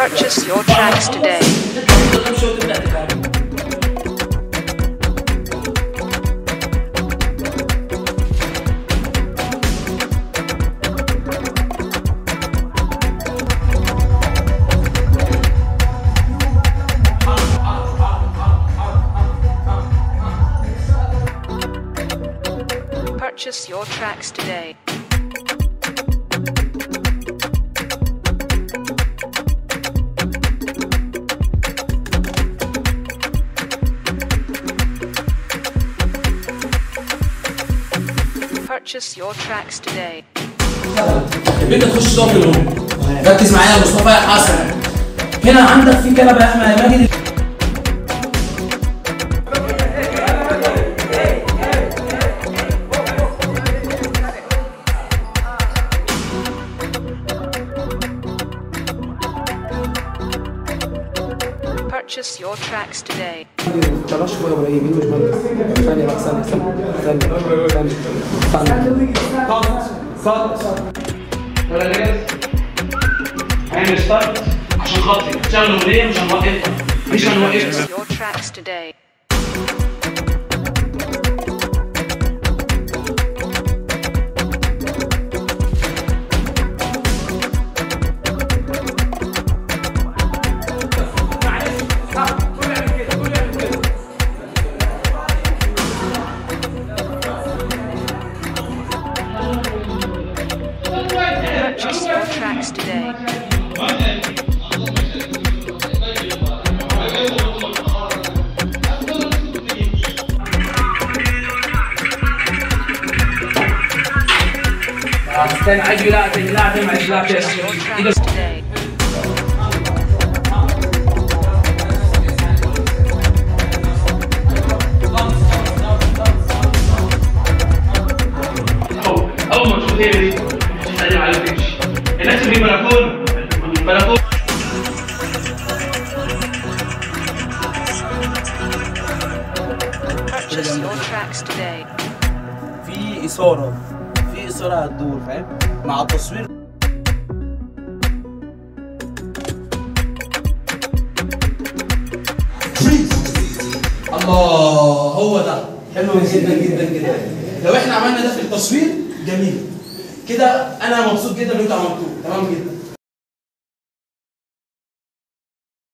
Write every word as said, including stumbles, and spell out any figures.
Purchase your tracks today. Purchase your tracks today. Purchase your tracks today. البنت تخش دومينو. ركز معايا يا مصطفى يا حسن. هنا عندك في كنبه يا احمد يا ماجد. Purchase your tracks today. بلاش بقى ولا يمين مش مهندس. ثانية بقى ثانية ثانية ثانية ثانية صوت صوت ولا جاهز؟ عين ستارت عشان خاطري تشتغلوا ليه مش هنوقفها مش هنوقفها. Purchase your tracks today. Purchase your tracks today. استنى عايز يلعب يلعب مع يلعب Purchase your tracks today. اول ما تشوف ايه دي تسلم على الكرش الناس اللي بلكون بلكون. Purchase your tracks today. في إثارة في إثارة هتدور فاهم مع التصوير. الله هو ده حلو جدا جدا جدا. لو احنا عملنا ده في التصوير جميل كده انا مبسوط جدا ان انتوا عملتوه تمام جدا.